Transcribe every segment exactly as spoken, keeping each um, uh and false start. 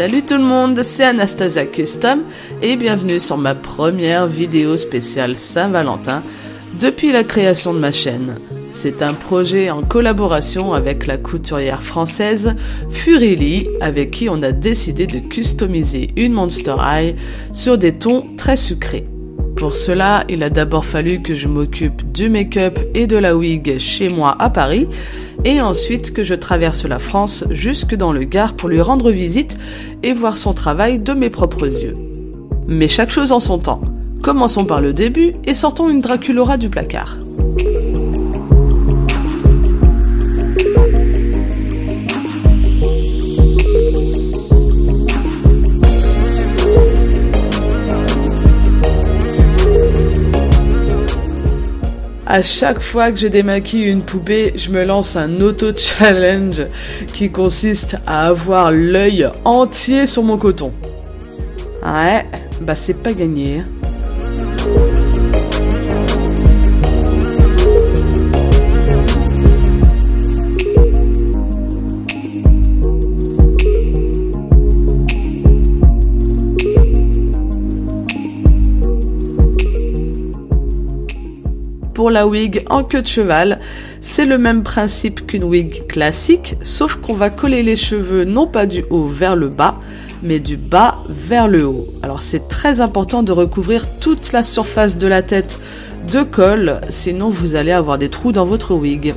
Salut tout le monde, c'est Anastaziacustom et bienvenue sur ma première vidéo spéciale Saint-Valentin depuis la création de ma chaîne. C'est un projet en collaboration avec la couturière française Furilli, avec qui on a décidé de customiser une Monster High sur des tons très sucrés. Pour cela, il a d'abord fallu que je m'occupe du make-up et de la wig chez moi à Paris, et ensuite que je traverse la France jusque dans le Gard pour lui rendre visite et voir son travail de mes propres yeux. Mais chaque chose en son temps. Commençons par le début et sortons une Draculaura du placard. À chaque fois que je démaquille une poupée, je me lance un auto-challenge qui consiste à avoir l'œil entier sur mon coton. Ouais, bah c'est pas gagné. Pour la wig en queue de cheval, c'est le même principe qu'une wig classique, sauf qu'on va coller les cheveux non pas du haut vers le bas, mais du bas vers le haut. Alors c'est très important de recouvrir toute la surface de la tête de colle, sinon vous allez avoir des trous dans votre wig.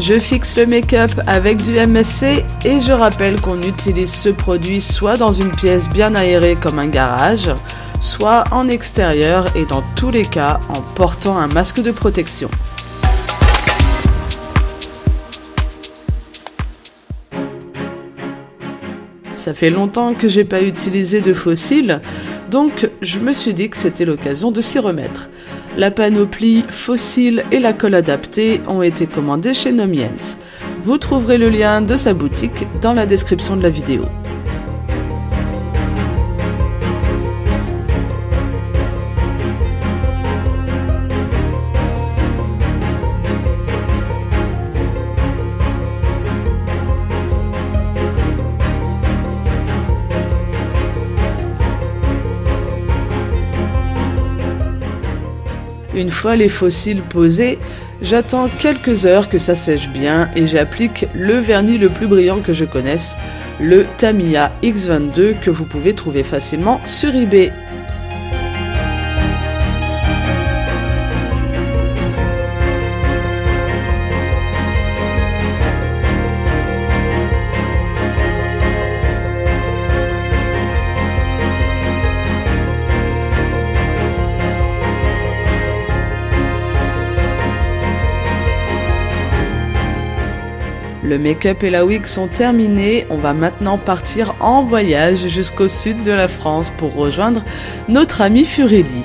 Je fixe le make-up avec du M S C et je rappelle qu'on utilise ce produit soit dans une pièce bien aérée comme un garage, soit en extérieur et dans tous les cas en portant un masque de protection. Ça fait longtemps que j'ai pas utilisé de faux cils, donc je me suis dit que c'était l'occasion de s'y remettre. La panoplie, faux cils et la colle adaptée ont été commandés chez Nomiens. Vous trouverez le lien de sa boutique dans la description de la vidéo. Une fois les faux cils posés, j'attends quelques heures que ça sèche bien et j'applique le vernis le plus brillant que je connaisse, le Tamiya X vingt-deux que vous pouvez trouver facilement sur eBay. Le make-up et la wig sont terminés, on va maintenant partir en voyage jusqu'au sud de la France pour rejoindre notre ami Fureli.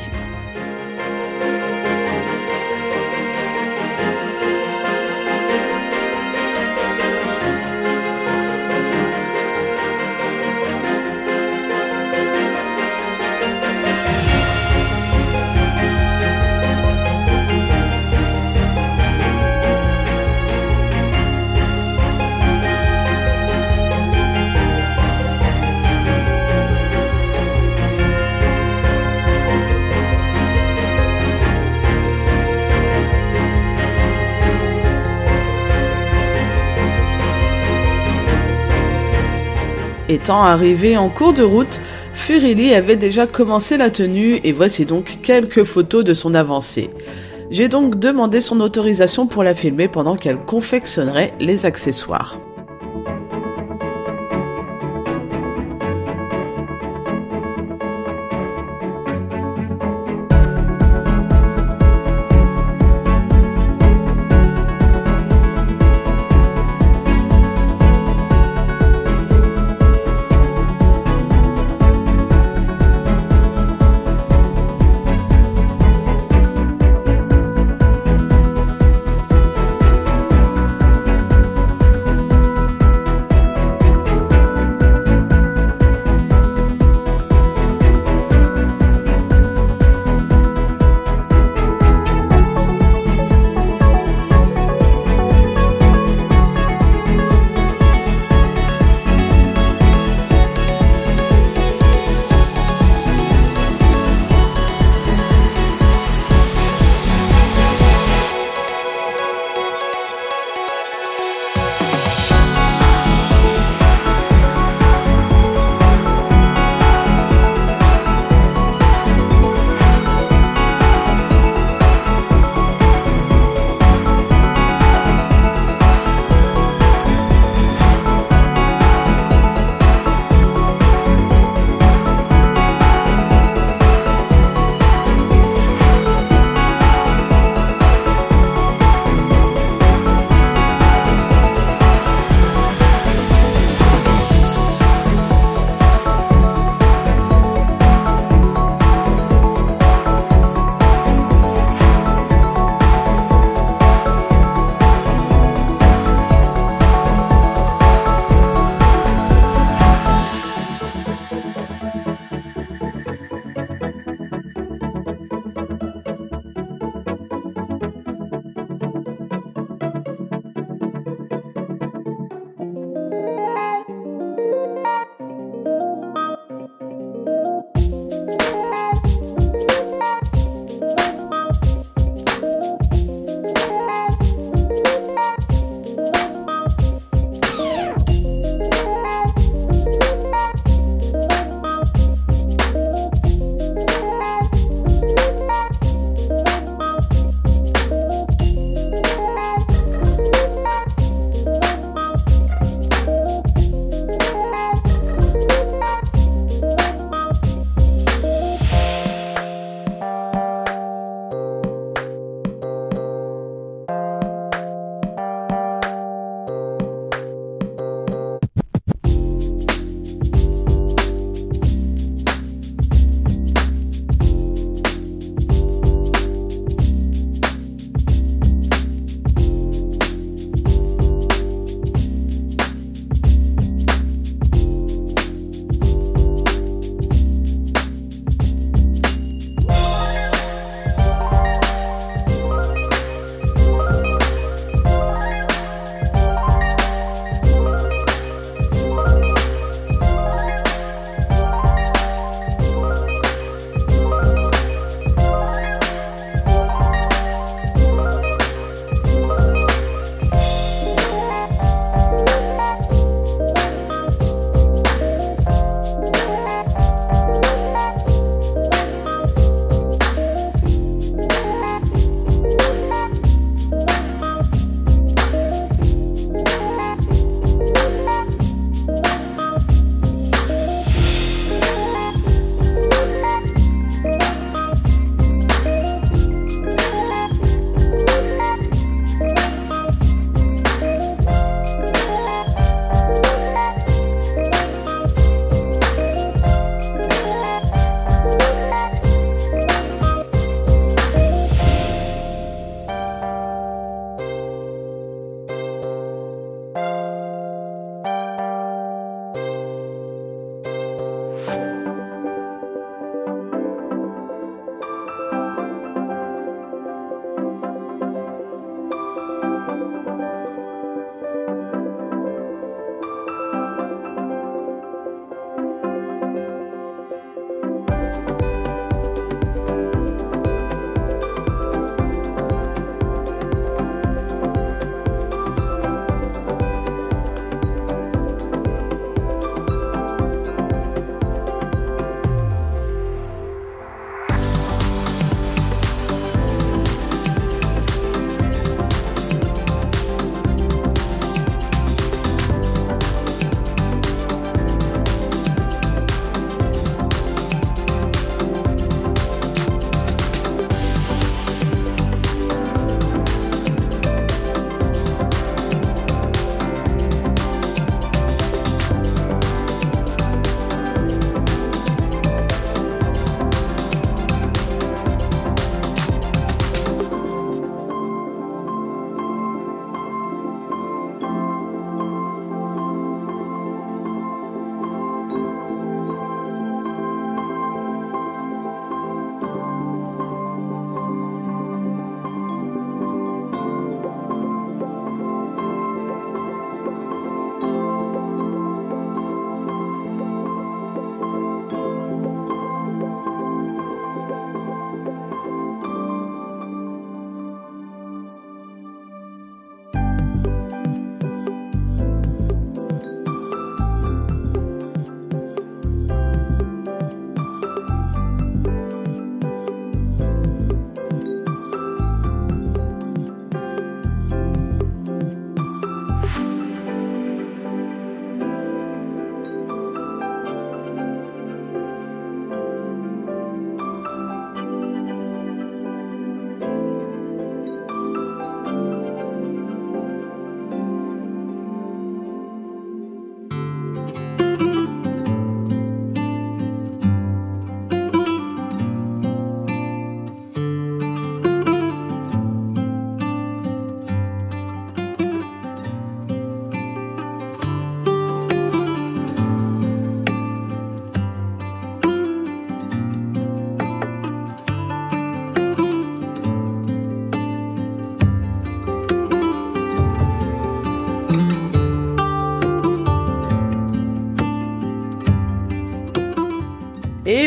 Étant arrivé en cours de route, Fureli avait déjà commencé la tenue et voici donc quelques photos de son avancée. J'ai donc demandé son autorisation pour la filmer pendant qu'elle confectionnerait les accessoires.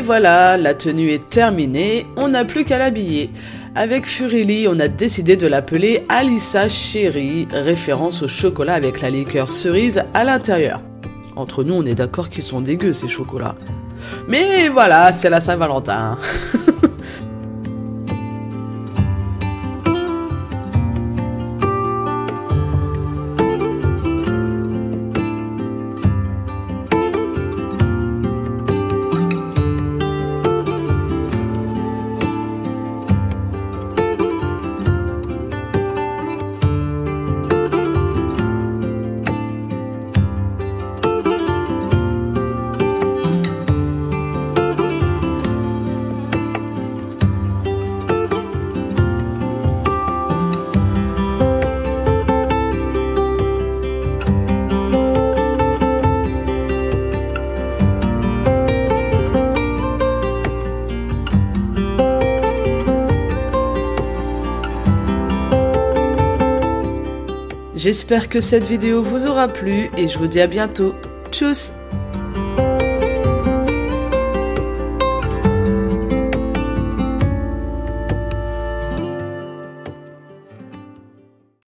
voilà, la tenue est terminée, on n'a plus qu'à l'habiller. Avec Furili, on a décidé de l'appeler Alyssa Chérie, référence au chocolat avec la liqueur cerise à l'intérieur. Entre nous, on est d'accord qu'ils sont dégueux ces chocolats. Mais voilà, c'est la Saint-Valentin. J'espère que cette vidéo vous aura plu et je vous dis à bientôt. Tchuss!